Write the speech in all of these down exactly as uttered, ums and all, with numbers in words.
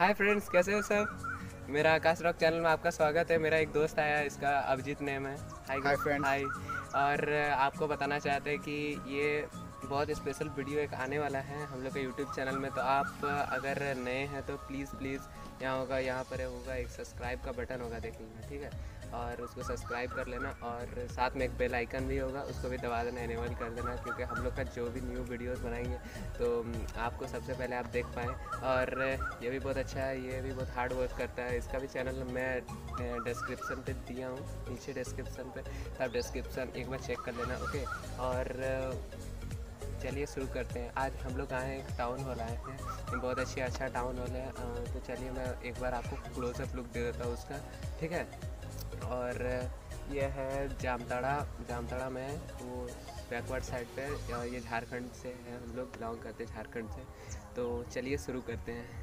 Hi friends, कैसे हो सब। मेरा आकाश रॉक चैनल में आपका स्वागत है। मेरा एक दोस्त आया, इसका अभिजीत नेम है। Hi hi friends. हाय। और आपको बताना चाहते हैं कि ये बहुत स्पेशल वीडियो एक आने वाला है हम लोग के यूट्यूब चैनल में। तो आप अगर नए हैं तो प्लीज़ प्लीज़ यहाँ होगा, यहाँ पर होगा एक सब्सक्राइब का बटन होगा, देख लेना, ठीक है। और उसको सब्सक्राइब कर लेना और साथ में एक बेल आइकन भी होगा, उसको भी दबा देना, इनेबल कर देना, क्योंकि हम लोग का जो भी न्यू वीडियोस बनाएंगे तो आपको सबसे पहले आप देख पाएँ। और ये भी बहुत अच्छा है, ये भी बहुत हार्ड वर्क करता है। इसका भी चैनल मैं डिस्क्रिप्शन पे दिया हूँ, नीचे डिस्क्रिप्शन पे, तो आप डिस्क्रिप्शन एक बार चेक कर लेना, ओके। और चलिए शुरू करते हैं। आज हम लोग आए हैं, एक टाउन हॉल आए हैं, बहुत अच्छी अच्छा टाउन हॉल है। तो चलिए मैं एक बार आपको क्लोजअप लुक दे देता हूँ उसका, ठीक है। और ये है जामताड़ा, जामताड़ा में वो बैकवर्ड साइड पे, ये झारखंड से है, हम लोग बिलोंग करते हैं झारखंड से। तो चलिए शुरू करते हैं।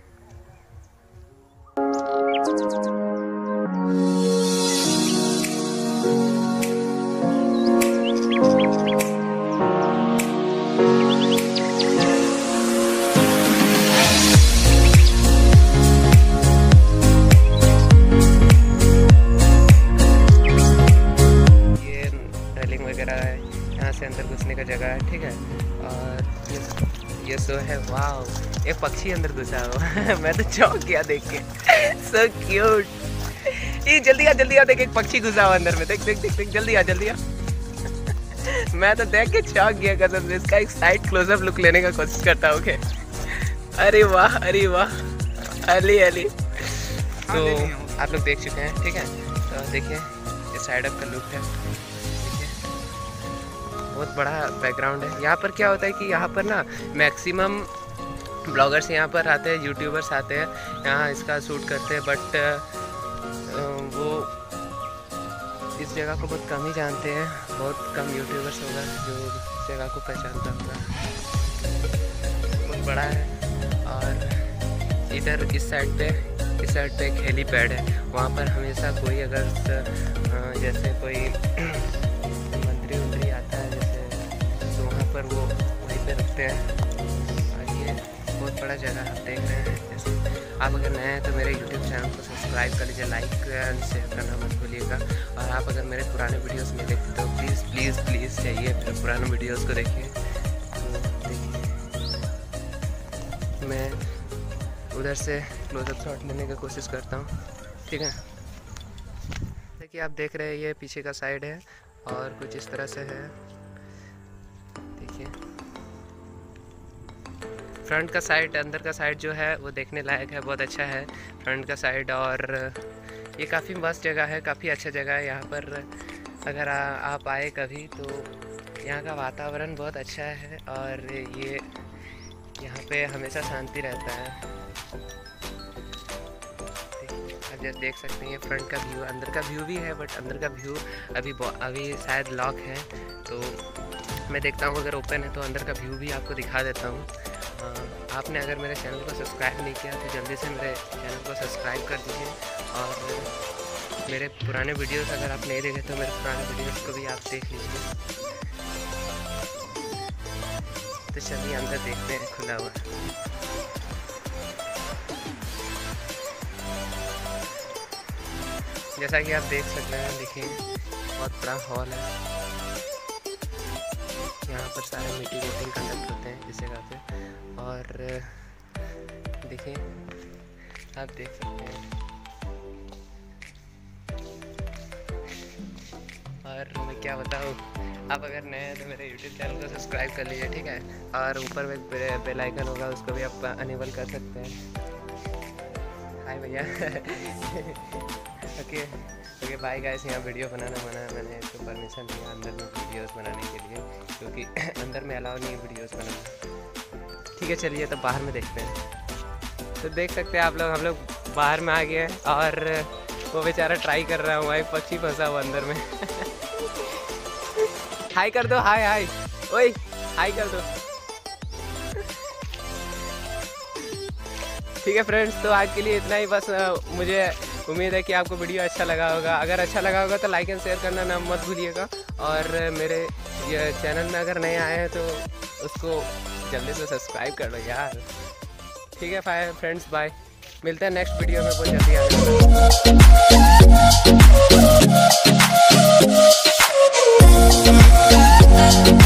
यहाँ से अंदर घुसने का जगह है, ठीक है। और ये ये सो है, वाह, एक पक्षी अंदर घुसा हुआ मैं तो चौंक गया देख के। So cute. ये जल्दी आ जल्दी आ, देख एक पक्षी घुसा हुआ अंदर में, देख देख देख देख, जल्दी आ जल्दी आ। मैं तो देख के चौंक गया कसम से। इसका एक साइड क्लोजअप लुक लेने का कोशिश करता हूँ। ओके, अरे वाह अरे वाह, अली अली। तो आप लोग देख चुके हैं, ठीक है। तो देखिए ये साइड अप का लुक है, बहुत बड़ा बैकग्राउंड है। यहाँ पर क्या होता है कि यहाँ पर ना मैक्सिमम ब्लॉगर्स यहाँ पर आते हैं, यूट्यूबर्स आते हैं, यहाँ इसका शूट करते हैं। बट वो इस जगह को बहुत कम ही जानते हैं, बहुत कम यूट्यूबर्स होगा जो इस जगह को पहचानता होगा। बहुत बड़ा है। और इधर इस साइड पे इस साइड पे एक हेलीपैड है। वहाँ पर हमेशा कोई अगर जैसे कोई मंत्री उंत्री आता है जैसे, तो वहाँ पर वो वहीं पे रखते हैं। और ये बहुत बड़ा जगह आप देख रहे हैं। जैसे आप अगर नए हैं तो मेरे यूट्यूब चैनल को सब्सक्राइब कर लीजिए, लाइक एंड शेयर करना मत भूलिएगा। और आप अगर मेरे पुराने वीडियोस नहीं देखते तो प्लीज़ प्लीज़ प्लीज़ चाहिए फिर पुराने वीडियोस को देखिए। तो देखिए मैं उधर से क्लोजअप शॉट लेने की कोशिश करता हूँ, ठीक है। देखिए आप देख रहे हैं ये पीछे का साइड है और कुछ इस तरह से है, देखिए। फ्रंट का साइड, अंदर का साइड जो है वो देखने लायक है, बहुत अच्छा है फ्रंट का साइड। और ये काफ़ी मस्त जगह है, काफ़ी अच्छा जगह है। यहाँ पर अगर आ, आप आए कभी तो यहाँ का वातावरण बहुत अच्छा है। और ये यहाँ पे हमेशा शांति रहता है। आप जैसे देख सकते हैं ये फ्रंट का व्यू, अंदर का व्यू भी है, बट अंदर का व्यू अभी अभी शायद लॉक है। तो मैं देखता हूँ अगर ओपन है तो अंदर का व्यू भी आपको दिखा देता हूँ। आपने अगर मेरे चैनल को सब्सक्राइब नहीं किया तो जल्दी से मेरे चैनल को सब्सक्राइब कर दीजिए। और मेरे पुराने वीडियोस अगर आप नहीं देखे तो मेरे पुराने वीडियोस को भी आप देख लीजिए। तो चलिए अंदर देखते हैं खुला हुआ। जैसा कि आप देख सकते हैं, देखिए बहुत बड़ा हॉल है। यहाँ पर सारे मीटिंग वीटिंग कंडक्ट होते हैं इस जगह पे। और देखिए आप देख सकते हैं। और मैं क्या बताऊँ, आप अगर नए हैं तो मेरे यूट्यूब चैनल को सब्सक्राइब कर लीजिए, ठीक है। और ऊपर में एक बेल आइकन होगा, उसको भी आप अनेबल कर सकते हैं। हाय भैया। Okay okay bye guys. यहाँ वीडियो बनाना मना है, मैंने इसको परमिशन दिया अंदर में वीडियोस बनाने के लिए, क्योंकि अंदर में अलाउ नहीं है वीडियोस बनाना, ठीक है। चलिए तो बाहर में देखते हैं। तो देख सकते हैं आप लोग, हम लोग बाहर में आ गए हैं। और वो बेचारा ट्राई कर रहा हूँ, एक पक्षी फंसा हुआ अंदर में। हाय कर दो, हाय हाय, ओए हाय कर दो। ठीक है फ्रेंड्स, तो आज के लिए इतना ही। बस मुझे उम्मीद है कि आपको वीडियो अच्छा लगा होगा। अगर अच्छा लगा होगा तो लाइक एंड शेयर करना ना मत भूलिएगा। और मेरे ये चैनल में अगर नए आए हैं तो उसको जल्दी से सब्सक्राइब कर लो यार, ठीक है। Friends bye. मिलते हैं नेक्स्ट वीडियो में, बहुत जल्दी आने वाला है।